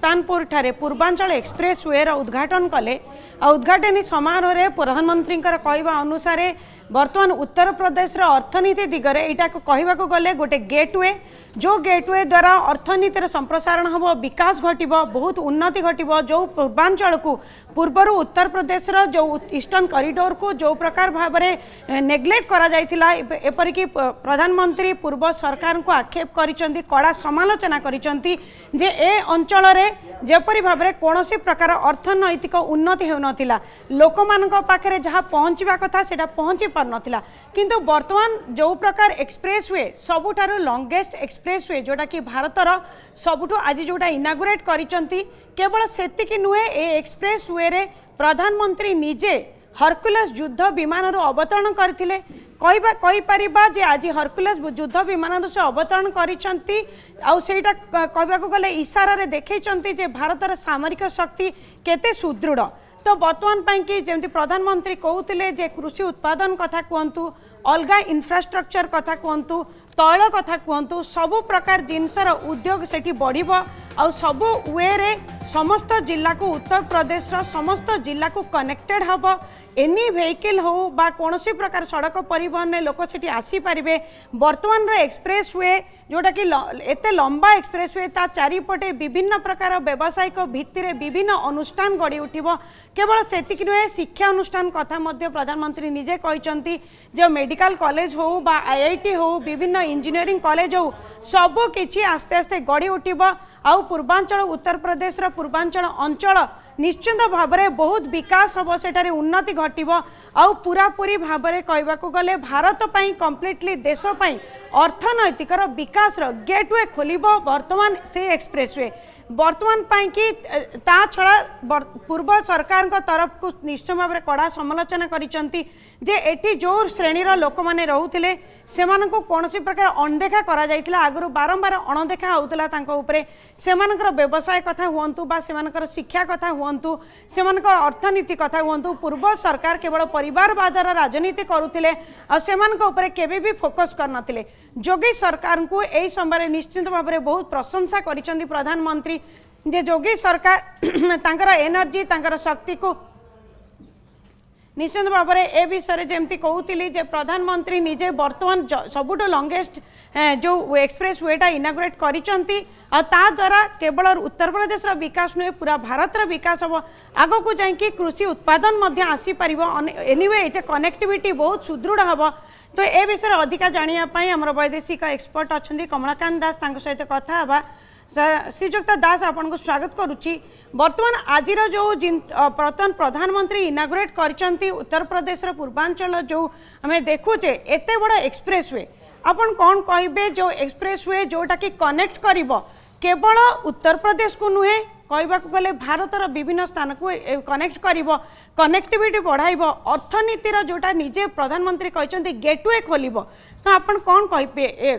सुल्तानपुर ठारे पूर्वांचल एक्सप्रेसवे उद्घाटन कले। उद्घाटनी समारोह में प्रधानमंत्री कहवा अनुसार बर्तमान उत्तर प्रदेश अर्थनीति दिगरे यहाँ कहवा गले गोटे गेटवे जो गेटवे द्वारा अर्थनीतिर संप्रसारण हम विकास घट बहुत उन्नति घट जो पूर्वांचल को पूर्वर उत्तर प्रदेश जो ईस्टर्न कॉरिडोर को जो प्रकार भाव में नेग्लेक्ट करा जायतिला एपरिकी प्रधानमंत्री पूर्व सरकार को आक्षेप करिसेंती कड़ा समालोचना करिसेंती जे ए अंचल रे जेपरि भाव में कौन प्रकार अर्थनैतिक उन्नति होउनथिला लोक मानक पाखरे जहाँ पहुँचवा कथा सेटा पहुँची पार नथिला किंतु वर्तमान जो प्रकार एक्सप्रेसवे सबुठारु लॉन्गेस्ट एक्सप्रेसवे जोटा कि भारतर सबुठु आज जोटा इनागुरेट करिसेंती केवल सेतिकी नुहे ए एक्सप्रेसवे रे प्रधानमंत्री निजे हरकुलस युद्ध विमान अवतरण करथिले कहीपर जे आज हरकुलस युद्ध विमान से अवतरण करिसेंती आउ सेटा कहबाको गले इशारा रे देखैचंती जे भारतर सामरिक शक्ति केते सुदृढ़। तो बर्तमान कि जमी प्रधानमंत्री कहते जे कृषि उत्पादन कथा कहतु अलगा इंफ्रास्ट्रक्चर कथा कहतु तैल कथा कहतु सबु प्रकार जिनसर उद्योग सेठी बढ़िब आ सबु वे रे समस्त जिला को उत्तर प्रदेश समस्त जिला को कनेक्टेड हब एनी वेहिकल हो बा कोनोसी प्रकार सड़क परिवहन में लोक सेठी आसी पारिबे। वर्तमान रे एक्सप्रेसवे जोटा कि एते लंबा एक्सप्रेसवे ता चारिपटे विभिन्न प्रकार व्यावसायिक भित्ति रे विभिन्न अनुष्ठान गढ़ी उठिबो केवल सेतिक नुहे शिक्षा अनुष्ठान कथा मध्य प्रधानमंत्री निजे कहचंती जो मेडिकल कॉलेज हो बा आईआईटी हो विभिन्न इंजीनियरिंग कॉलेज हो सबु किछि आस्ते आस्ते गढ़ी उठिबो आउ पूर्वांचल उत्तर प्रदेश रा पूर्वांचल अंचल निश्चित भाव में बहुत विकास हम सेठारे उन्नति घटिब आउ पूरापूरी भाव में कहबाको गले भारत पई कंप्लीटली देश पई अर्थनैतिक विकास गेटवे खोलिब वर्तमान से एक्सप्रेसवे वर्तमान पाई कि ता छड़ा पूर्व सरकार तरफ को निश्चय भाव में कड़ा समालोचना करिसेंती जे एठी जो श्रेणीर लोक माने रहुथिले सेमानको कोनोसी प्रकार अनदेखा करा जायतिला आगरु बारंबार अणदेखा होउतला तांको उपरे सेमानकर व्यवसाय कथा हुअंतु बा सेमानकर शिक्षा कथा हुअंतु सेमानकर अर्थनीति कथा हुअंतु पूर्व सरकार केवल परिवारवादर राजनीति करुथिले आ सेमानको उपरे केबे भी फोकस करनथिले। जोगी सरकार को एई समय निश्चित भाव में बहुत प्रशंसा करिसेंती प्रधानमंत्री जे जोगी सरकार तांकर एनर्जी तांकर शक्ति को निश्चित भाव में ए विषय जमती कहूली जे प्रधानमंत्री निजे वर्तमान सबुठ लॉन्गेस्ट जो एक्सप्रेसवेटा इनागुरेट करिसेंती आ ता द्वारा केवल उत्तर प्रदेश विकास नुहे पूरा भारत विकास हम आग को जाकि कृषि उत्पादन मध्य आसी पारिबो एनीवे एटे कनेक्टिविटी बहुत सुदृढ़ हम। तो ए विषय अधिका जानापी आम वैदेशिक एक्सपर्ट अच्छा कमलाकांत दास सहित कथा हवा। श्रीजुक्त दास आपन को स्वागत करुच्ची। वर्तमान आज जो वर्तमान प्रधानमंत्री इनागुरेट करचंती उत्तर प्रदेश पूर्वांचल जो आम देखुचे एते बड़ा एक्सप्रेसवे आपन कौन कहिबे जो एक्सप्रेसवे जोटा कि कनेक्ट करिवो केवल उत्तर प्रदेश को नुहे कहबाक गले भारतर विभिन्न स्थान को कनेक्ट करिवो कनेक्टिविटी बढ़ाइबो अर्थनीतिर जोटा निजे प्रधानमंत्री कहचंती गेटवे खोलिबो तो आपन कौन कहिबे?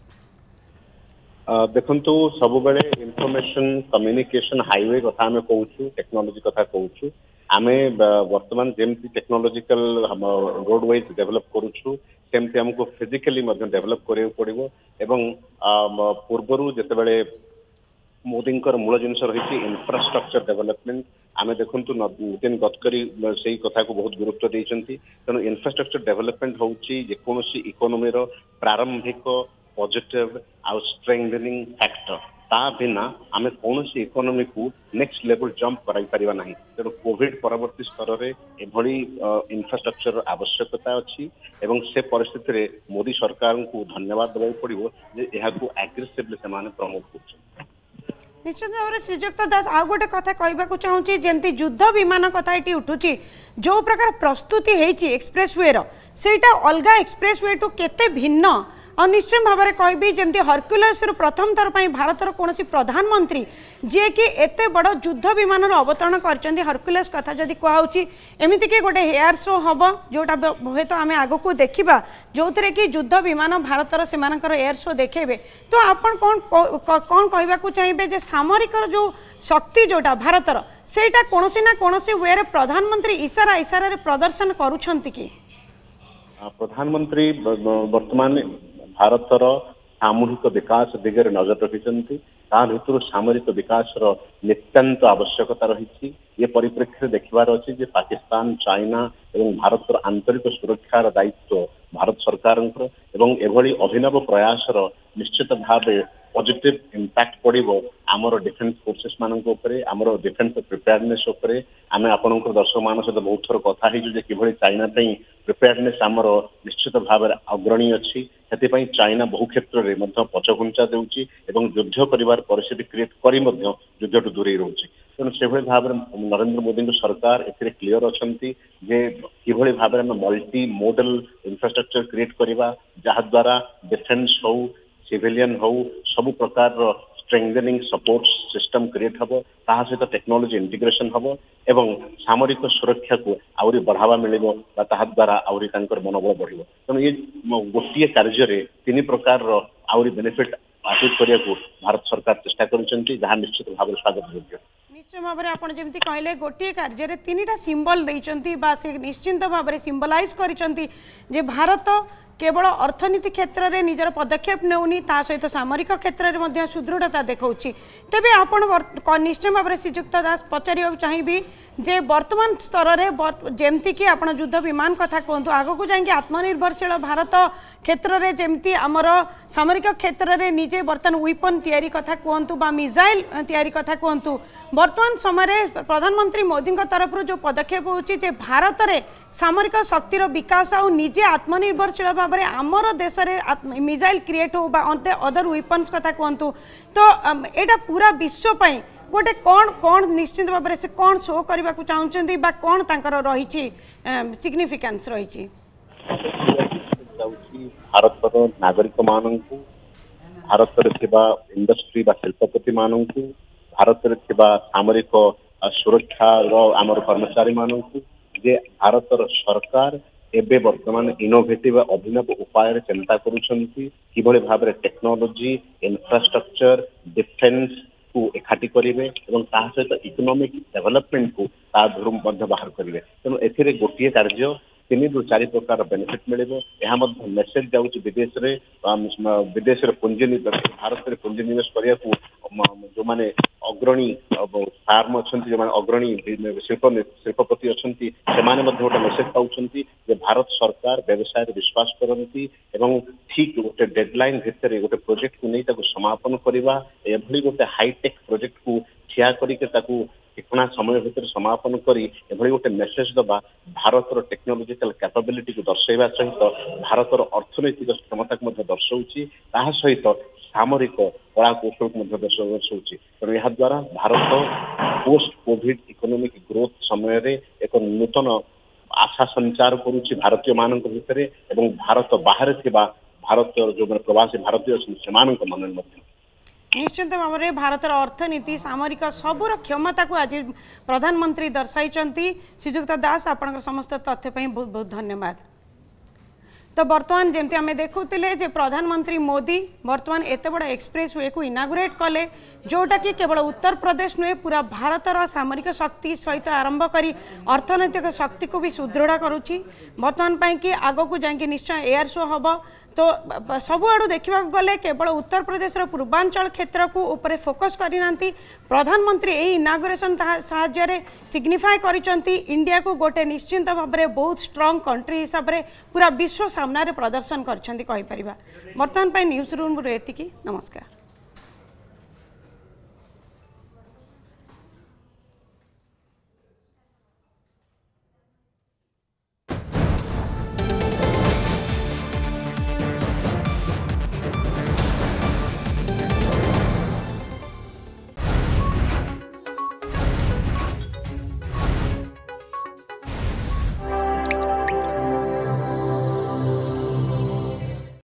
देखंतु सब बेले इनफॉरमेशन कम्युनिकेशन हाईवे कथा आमे कहूछु टेक्नोलॉजी कथा कहूछु आमे वर्तमान जेमती टेक्नोलॉजिकल रोडवेज डेवलप करूछु सेमती हमको फिजिकली मध्य डेवलप करियो पड़िबो एवं पूर्वरु जते बेले मोदी मूल जिनस रही इंफ्रास्ट्रक्चर डेवलपमेंट आमे देखंतु नितिन गडकरी से कथा को बहुत गुरुत्व देइचंती तेणु इंफ्रास्ट्रक्चर डेवलपमेंट होउची जे कोनोसी इकोनॉमी रो प्रारंभिक पॉजिटिव आउ स्ट्रेंथनिंग फैक्टर ता बिना आम कौन इकोनॉमी को नेक्स्ट लेवल जंप कराई परिबा नहीं तेणु कोविड परवर्ती स्तर में एभली इंफ्रास्ट्रक्चर आवश्यकता अच्छी एवं से परिस्थिति रे मोदी सरकार को धन्यवाद देवा पड़ो जे यह एग्रेसिवली से प्रमोट कर। निश्चित भाव में श्रीजुक्त दास आ गोटे कथा कहवाक चाहूँगी जमती युद्ध विमान कथा ये उठुची जो प्रकार प्रस्तुति होती एक्सप्रेसवे सेटा अलगा एक्सप्रेसवे टू केते भिन्न और निश्चय भाव में कहबी जमती हरकुलस प्रथम थर पर भारतर कौन प्रधानमंत्री जी कि एते बड़ युद्ध विमान अवतरण कर हरकुलस कथा जदि कहूँ एमती कि गोटे हेयर शो हम जोटा हे तो आम आग को देखा जो थे कि युद्ध विमान भारतर से एयर शो देखेबे तो आपन कौन कहवाक चाहिए सामरिक जो शक्ति जोटा भारतर सेटा कौन ना कौन वे प्रधानमंत्री इशारा इशारा प्रदर्शन करुछंती कि प्रधानमंत्री वर्तमान भारतर सामूहिक विकास दिगरे नजर रखिंट ता भितर सामरिक विकास नितांत आवश्यकता रही ये परिप्रेक्षी देखिबार अच्छी जे पाकिस्तान चाइना एवं भारत आंतरिक सुरक्षार दायित्व भारत सरकार एवं एभली अभिनव प्रयास निश्चित भाव पॉजिटिव इम्पैक्ट पड़ो आमर डिफेन्स फोर्सेस मानक आमर डिफेन्स प्रिपेयरनेस आम आपण दर्शक मान सहित बहुत थर कथा कि चाइना प्रिपेयरनेस आमर निश्चित भाव अग्रणी अच्छी से चाइना बहु क्षेत्र में पछघुंचा देउची एवं युद्ध करिवार परिस्थिति क्रिएट करी युद्ध टू दूरे रोचे तेणु से भाव नरेंद्र मोदी सरकार ए क्लीयर अच्छी जे कि भाव में मल्टी मोडल इंफ्रास्ट्रक्चर क्रिएट करवा जहाद्वारा डिफेन्स हो सिविलियन हो सबु प्रकार स्ट्रेंथनिंग सपोर्ट सिस्टम क्रिएट हम ता सहित टेक्नोलोजी इंटीग्रेशन हम एवं सामरिक सुरक्षा को आउरी बढ़ावा मिलिबो द्वारा आउरी मनोबल बढ़िबो तेणु ये गोटे कार्य तीन प्रकार आउरी बेनिफिट हासिल करने को भारत सरकार चेष्टा करुछंती जहाँ निश्चित भाव स्वागत योग्य निश्चय भाव में आपड़ जमी कहले गोटे कार्य तीन टा सिंबल देइचंती बा से निश्चिंत भाव में सिंबलाइज करिसंती जे भारत केवल अर्थनीति क्षेत्र में निजर पदक्षेप नेउनी ता सहित सामरिक क्षेत्र में सुदृढ़ता देखौछि तेबे आपण निश्चय भाव में श्रीजुक्त दास पचारिया चाहिए जे वर्तमान स्तर में जेमती कि आपण युद्ध विमान कथा कहतु आग को जाएंगे आत्मनिर्भरशील भारत क्षेत्र में जेमती आमर सामरिक क्षेत्र में निजे बर्तमान वेपन तैयारी कथा कहतु बा मिसाइल तैयारी कथा कहतु वर्तमान समय प्रधानमंत्री मोदी तरफ जो पदक्षेप होची जे भारत में सामरिक शक्तिर विकास और निजे आत्मनिर्भरशील भाव में आमर देश में मिसाइल क्रिएट हो अदर वेपन्स कथा कहतु तो यहाँ पूरा विश्वपाई गोटे कौन कौन निश्चित भाव से कौन शो करने को चाहते कौन तांकर रही सिग्निफिकेंस रही भारत नागरिक मानू भारत इंडस्ट्री शिल्पपति मानू भारत सामरिक सुरक्षा आमर कर्मचारी मानू जे भारत सरकार एबे वर्तमान इनोवेटिव अभिनव उपाय चिंता करुछंती किभली भाव में टेक्नोलोजी इंफ्रास्ट्रक्चर डिफेन्स को एकाठी करेंगे और सहित इकोनॉमिक डेवलपमेंट को बाहर करेंगे तेणु ए गोटे कार्य 3 ରୁ 4 प्रकार बेनिफिट मिले यह मेसेज जाऊँच विदेश पुंजी भारत में पुंजी निवेश करने को जो मैंने अग्रणी फार्म अच्छा जो अग्रणी शिल्पपति अच्छा से गोटे मेसेज पाँच भारत सरकार व्यवसाय विश्वास करती ठीक गोटे डेडलाइन भितर गोटे प्रोजेक्ट को नहीं समापन करवा एभली गोटे हाईटेक प्रोजेक्ट को ठिया करके ठिकना समय भितर समापन करी एभली गोटे मेसेज दबा भारत टेक्नोलोजिकल कैपेबिलिटी को दर्शाइबा सहित भारत अर्थनैतिक क्षमता को दर्शाऊँगी ता सहित सामरिक कला कौशल को दर्शाऊँगी तेणु यह द्वारा Bharat post covid economic growth समय एक नूतन आशा संचार करुच्ची भारतीय मान भितर भारत बाहर भारत जो प्रवासी भारतीय से मन निश्चित भाव में भारत अर्थनीति सामरिक सबूर क्षमता को आज प्रधानमंत्री दर्शाई श्रीजुक्त दास आपण समस्त तथ्य बहुत बहुत धन्यवाद। तो बर्तमान जमती आम देखुले जे प्रधानमंत्री मोदी बर्तमान एत बड़ा एक्सप्रेस वे को इनागुरेट कले जोटा कि केवल उत्तर प्रदेश नुहे पूरा भारतर सामरिक शक्ति सहित आरंभ करी अर्थनैतिक शक्ति को भी सुदृढ़ करुच्ची बर्तमान पाई कि आग को जाकि निश्चय एयर शो हम तो सबुआड़ देखा गले केवल उत्तर प्रदेश पूर्वांचल क्षेत्र को ऊपर फोकस करना प्रधानमंत्री यही इनागुरेशन साहाय्य सिग्निफाई करिसेंती इंडिया को गोटे निश्चिंत भाव में बहुत स्ट्रॉन्ग कंट्री हिसाब से पूरा विश्व सामने प्रदर्शन कर बर्तमान न्यूज रूम एतिकी नमस्कार।